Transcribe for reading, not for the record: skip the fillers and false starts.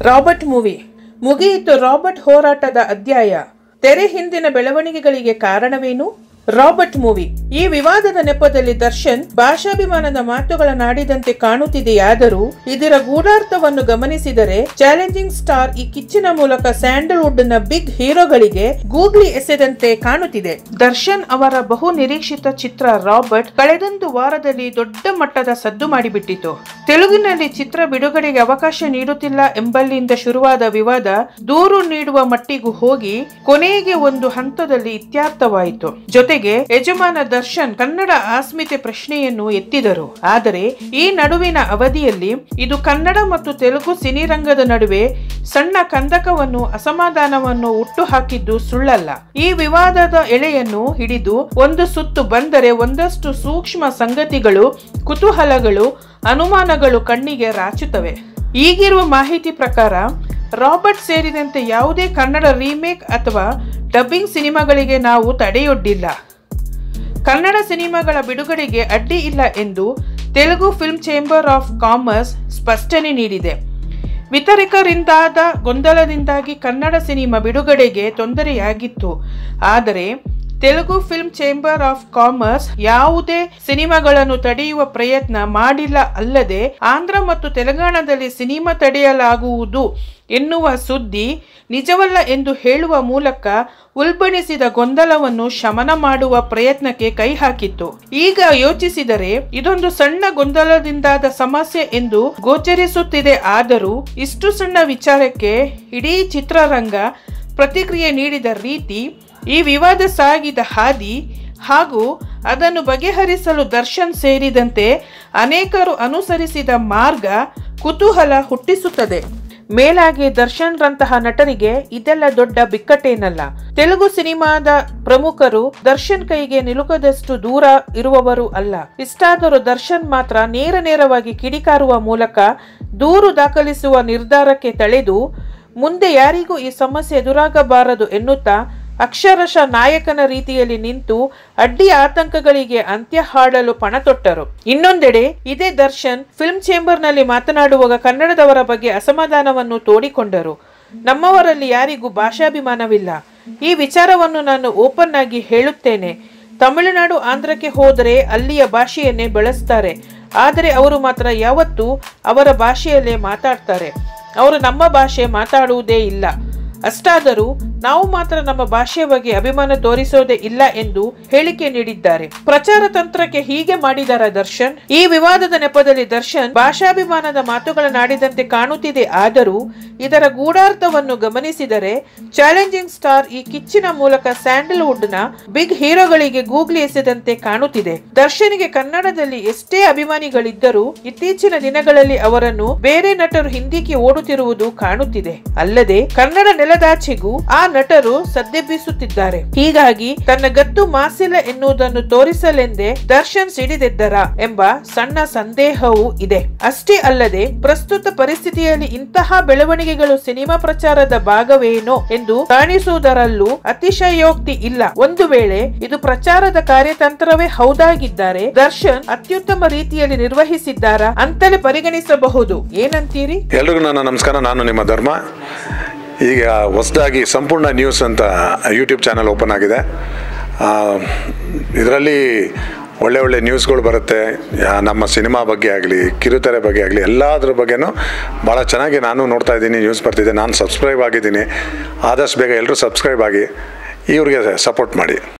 Robert movie ಮುಗಿಯಿತು. Robert ಹೋರಾಟದ ಅಧ್ಯಾಯ. ತೆರೆ ಹಿಂದಿನ ಬೆಳವಣಿಗೆಗಳಿಗೆ ಕಾರಣವೇನು? ರಾಬರ್ಟ್ ಮೂವಿ ಈ ವಿವಾದದ ನೆಪದಲ್ಲಿ ದರ್ಶನ್ ಭಾಷಾಭಿಮಾನದ ಮಾತುಗಳನ್ನಾಡಿದಂತೆ ಕಾಣುತ್ತಿದೆಯಾದರೂ ಇದರ ಗೂಢಾರ್ಥವನ್ನು ಗಮನಿಸಿದರೆ ಚಾಲೆಂಜಿಂಗ್ ಸ್ಟಾರ್ ಈ ಕಿಚ್ಚಿನ ಮೂಲಕ ಸ್ಯಾಂಡಲ್ವುಡ್ ನ ಬಿಗ್ ಹೀರೋಗಳಿಗೆ ಗೂಗ್ಲಿ ಎಸೆದಂತೆ ಕಾಣುತ್ತಿದೆ. ದರ್ಶನ್ ಅವರ ಬಹು ನಿರೀಕ್ಷಿತ ಚಿತ್ರ ರಾಬರ್ಟ್ ಕಳೆದೊಂದು ವಾರದಲ್ಲಿ ದೊಡ್ಡ ಮಟ್ಟದ ಸದ್ದು ಮಾಡಿಬಿಟ್ಟಿತು. ತೆಲುಗಿನಲ್ಲಿ ಚಿತ್ರ ಬಿಡುಗಡೆಗೆ ಅವಕಾಶ ನೀಡುತ್ತಿಲ್ಲ ಎಂಬಲ್ಲಿಂದ ಶುರುವಾದ ವಿವಾದ ದೂರು ನೀಡುವ ಮಟ್ಟಿಗೂ ಹೋಗಿ ಕೊನೆಗೆ ಒಂದು ಹಂತದಲ್ಲಿ ಇತ್ಯರ್ಥವಾಯಿತು. ಜೊತೆಗೆ ಯಜಮಾನ ದರ್ಶನ್ ಕನ್ನಡ ಅಸ್ಮಿತೆ ಪ್ರಶ್ನೆಯನ್ನು ಎತ್ತಿದರು. ಆದರೆ ಈ ನಡುವಿನ ಅವಧಿಯಲ್ಲಿ ಇದು ಕನ್ನಡ ಮತ್ತು ತೆಲುಗು ಸಿನಿರಂಗದ ನಡುವೆ ಸಣ್ಣ ಕಂದಕವನ್ನು ಅಸಮಾಧಾನವನ್ನು ಹುಟ್ಟುಹಾಕಿದ್ದು ಸುಳ್ಳಲ್ಲ. ಈ ವಿವಾದದ ಎಳೆಯನ್ನು ಹಿಡಿದು ಒಂದು ಸುತ್ತು ಬಂದರೆ ಒಂದಷ್ಟು ಸೂಕ್ಷ್ಮ ಸಂಗತಿಗಳು, ಕುತೂಹಲಗಳು, ಅನುಮಾನಗಳು ಕಣ್ಣಿಗೆ ರಾಚುತ್ತವೆ. ಈಗಿರುವ ಮಾಹಿತಿ ಪ್ರಕಾರ ರಾಬರ್ಟ್ ಸೇರಿದಂತೆ ಯಾವುದೇ ಕನ್ನಡ ರೀಮೇಕ್ ಅಥವಾ ಡಬ್ಬಿಂಗ್ ಸಿನಿಮಾಗಳಿಗೆ ನಾವು ತಡೆಯೊಡ್ಡಿಲ್ಲ. ಕನ್ನಡ ಸಿನಿಮಾಗಳ ಬಿಡುಗಡೆಗೆ ಅಡ್ಡಿ ಇಲ್ಲ ಎಂದು Telugu film chamber of commerce ಸ್ಪಷ್ಟನೆ ನೀಡಿದೆ. ವಿತರಕರಿಂದಾದ ಗೊಂದಲದಿಂದಾಗಿ ಕನ್ನಡ ಸಿನಿಮಾ ಬಿಡುಗಡೆಗೆ ತೊಂದರೆಯಾಗಿತ್ತು. ಆದರೆ Telugu film chamber of commerce ಯಾವುದೇ ಸಿನಿಮಾಗಳನ್ನು ತಡೆಯುವ ಪ್ರಯತ್ನ ಮಾಡಿಲ್ಲ. ಅಲ್ಲದೆ ಆಂಧ್ರ ಮತ್ತು ತೆಲಂಗಾಣದಲ್ಲಿ ಸಿನಿಮಾ ತಡೆಯಲಾಗುವುದು ಎನ್ನುವ ಸುದ್ದಿ ನಿಜವಲ್ಲ ಎಂದು ಹೇಳುವ ಮೂಲಕ ಉಲ್ಬಣಿಸಿದ ಗೊಂದಲವನ್ನು ಶಮನ ಮಾಡುವ ಪ್ರಯತ್ನಕ್ಕೆ ಕೈ ಹಾಕಿತ್ತು. ಈಗ ಯೋಚಿಸಿದರೆ ಇದೊಂದು ಸಣ್ಣ ಗೊಂದಲದಿಂದಾದ ಸಮಸ್ಯೆ ಎಂದು ಗೋಚರಿಸುತ್ತಿದೆ. ಆದರೂ ಇಷ್ಟು ಸಣ್ಣ ವಿಚಾರಕ್ಕೆ ಇಡೀ ಚಿತ್ರರಂಗ ಪ್ರತಿಕ್ರಿಯೆ ನೀಡಿದ ರೀತಿ, ಈ ವಿವಾದ ಸಾಗಿದ ಹಾದಿ ಹಾಗೂ ಅದನ್ನು ಬಗೆಹರಿಸಲು ದರ್ಶನ್ ಸೇರಿದಂತೆ ಅನೇಕರು ಅನುಸರಿಸಿದ ಮಾರ್ಗ ಕುತೂಹಲ ಹುಟ್ಟಿಸುತ್ತದೆ. ಮೇಲಾಗಿ ದರ್ಶನ್ ರಂತಹ ನಟರಿಗೆ ಇದೆಲ್ಲ ದೊಡ್ಡ ಬಿಕ್ಕಟ್ಟೇನಲ್ಲ. ತೆಲುಗು ಸಿನಿಮಾದ ಪ್ರಮುಖರು ದರ್ಶನ್ ಕೈಗೆ ನಿಲುಕದಷ್ಟು ದೂರ ಇರುವವರು ಅಲ್ಲ. ಇಷ್ಟಾದರೂ ದರ್ಶನ್ ಮಾತ್ರ ನೇರವಾಗಿ ಕಿಡಿಕಾರುವ ಮೂಲಕ ದೂರು ದಾಖಲಿಸುವ ನಿರ್ಧಾರಕ್ಕೆ ತಳೆದು ಮುಂದೆ ಯಾರಿಗೂ ಈ ಸಮಸ್ಯೆ ಎದುರಾಗಬಾರದು ಎನ್ನುತ್ತಾ ಅಕ್ಷರಶಃ ನಾಯಕನ ರೀತಿಯಲ್ಲಿ ನಿಂತು ಅಡ್ಡಿ ಆತಂಕಗಳಿಗೆ ಅಂತ್ಯ ಹಾಡಲು ಪಣ ತೊಟ್ಟರು. ಇನ್ನೊಂದೆಡೆ ಇದೇ ದರ್ಶನ್ ಫಿಲ್ಮ್ ಚೇಂಬರ್ ನಲ್ಲಿ ಮಾತನಾಡುವಾಗ ಕನ್ನಡದವರ ಬಗ್ಗೆ ಅಸಮಾಧಾನವನ್ನು ತೋಡಿಕೊಂಡರು. ನಮ್ಮವರಲ್ಲಿ ಯಾರಿಗೂ ಭಾಷಾಭಿಮಾನವಿಲ್ಲ. ಈ ವಿಚಾರವನ್ನು ನಾನು ಓಪನ್ ಆಗಿ ಹೇಳುತ್ತೇನೆ. ತಮಿಳುನಾಡು, ಆಂಧ್ರಕ್ಕೆ ಹೋದರೆ ಅಲ್ಲಿಯ ಭಾಷೆಯನ್ನೇ ಬಳಸ್ತಾರೆ. ಆದರೆ ಅವರು ಮಾತ್ರ ಯಾವತ್ತೂ ಅವರ ಭಾಷೆಯಲ್ಲೇ ಮಾತಾಡ್ತಾರೆ. ಅವರು ನಮ್ಮ ಭಾಷೆ ಮಾತಾಡುವುದೇ ಇಲ್ಲ. ಅಷ್ಟಾದರೂ ನಾವು ಮಾತ್ರ ನಮ್ಮ ಭಾಷೆಯ ಬಗ್ಗೆ ಅಭಿಮಾನ ತೋರಿಸೋದೇ ಇಲ್ಲ ಎಂದು ಹೇಳಿಕೆ ನೀಡಿದ್ದಾರೆ. ಪ್ರಚಾರ ತಂತ್ರಕ್ಕೆ ಹೀಗೆ ಮಾಡಿದಾರ ದರ್ಶನ್? ಈ ವಿವಾದದ ನೆಪದಲ್ಲಿ ದರ್ಶನ್ ಭಾಷಾಭಿಮಾನದ ಮಾತುಗಳನ್ನಾಡಿದಂತೆ ಕಾಣುತ್ತಿದೆ. ಆದರೂ ಇದರ ಗೂಢಾರ್ಥವನ್ನು ಗಮನಿಸಿದರೆ ಚಾಲೆಂಜಿಂಗ್ ಸ್ಟಾರ್ ಈ ಕಿಚ್ಚಿನ ಮೂಲಕ ಸ್ಯಾಂಡಲ್ವುಡ್ ನ ಬಿಗ್ ಹೀರೋಗಳಿಗೆ ಗೂಗ್ಲಿ ಎಸೆದಂತೆ ಕಾಣುತ್ತಿದೆ. ದರ್ಶನ್ಗೆ ಕನ್ನಡದಲ್ಲಿ ಎಷ್ಟೇ ಅಭಿಮಾನಿಗಳಿದ್ದರೂ ಇತ್ತೀಚಿನ ದಿನಗಳಲ್ಲಿ ಅವರನ್ನು ಬೇರೆ ನಟರು ಹಿಂದಿಕ್ಕೆ ಓಡುತ್ತಿರುವುದು ಕಾಣುತ್ತಿದೆ. ಅಲ್ಲದೆ ಕನ್ನಡ ನೆಲದಾಚೆಗೂ ಆ ನಟರು ಸದ್ದೆಬ್ಬಿಸುತ್ತಿದ್ದಾರೆ. ಹೀಗಾಗಿ ತನ್ನ ಗತ್ತು ಮಾಸಿಲ್ಲ ಎನ್ನುವುದನ್ನು ತೋರಿಸಲೆಂದೇ ದರ್ಶನ್ ಸಿಡಿದೆದ್ದರ ಎಂಬ ಸಣ್ಣ ಸಂದೇಹವೂ ಇದೆ. ಅಷ್ಟೇ ಅಲ್ಲದೆ ಪ್ರಸ್ತುತ ಪರಿಸ್ಥಿತಿಯಲ್ಲಿ ಇಂತಹ ಬೆಳವಣಿಗೆಗಳು ಸಿನಿಮಾ ಪ್ರಚಾರದ ಭಾಗವೇನೋ ಎಂದು ಕಾಣಿಸುವುದರಲ್ಲೂ ಅತಿಶಯೋಕ್ತಿ ಇಲ್ಲ. ಒಂದು ವೇಳೆ ಇದು ಪ್ರಚಾರದ ಕಾರ್ಯತಂತ್ರವೇ ಹೌದಾಗಿದ್ದರೆ ದರ್ಶನ್ ಅತ್ಯುತ್ತಮ ರೀತಿಯಲ್ಲಿ ನಿರ್ವಹಿಸಿದ್ದಾರಾ ಅಂತಲೇ ಪರಿಗಣಿಸಬಹುದು. ಏನಂತೀರಿ? ಎಲ್ರಿಗೂ ನನ್ನ ನಮಸ್ಕಾರ. ನಾನು ನಿಮ್ಮ ಧರ್ಮ. ಈಗ ಹೊಸದಾಗಿ ಸಂಪೂರ್ಣ ನ್ಯೂಸ್ ಅಂತ ಯೂಟ್ಯೂಬ್ ಚಾನಲ್ ಓಪನ್ ಆಗಿದೆ. ಇದರಲ್ಲಿ ಒಳ್ಳೆ ನ್ಯೂಸ್ಗಳು ಬರುತ್ತೆ. ನಮ್ಮ ಸಿನಿಮಾ ಬಗ್ಗೆ ಆಗಲಿ, ಕಿರುತೆರೆ ಬಗ್ಗೆ ಆಗಲಿ, ಎಲ್ಲದ್ರ ಬಗ್ಗೆನೂ ಭಾಳ ಚೆನ್ನಾಗಿ ನಾನು ನೋಡ್ತಾ ಇದ್ದೀನಿ. ನ್ಯೂಸ್ ಬರ್ತಿದೆ. ನಾನು ಸಬ್ಸ್ಕ್ರೈಬ್ ಆಗಿದ್ದೀನಿ. ಆದಷ್ಟು ಬೇಗ ಎಲ್ಲರೂ ಸಬ್ಸ್ಕ್ರೈಬ್ ಆಗಿ ಇವ್ರಿಗೆ ಸಪೋರ್ಟ್ ಮಾಡಿ.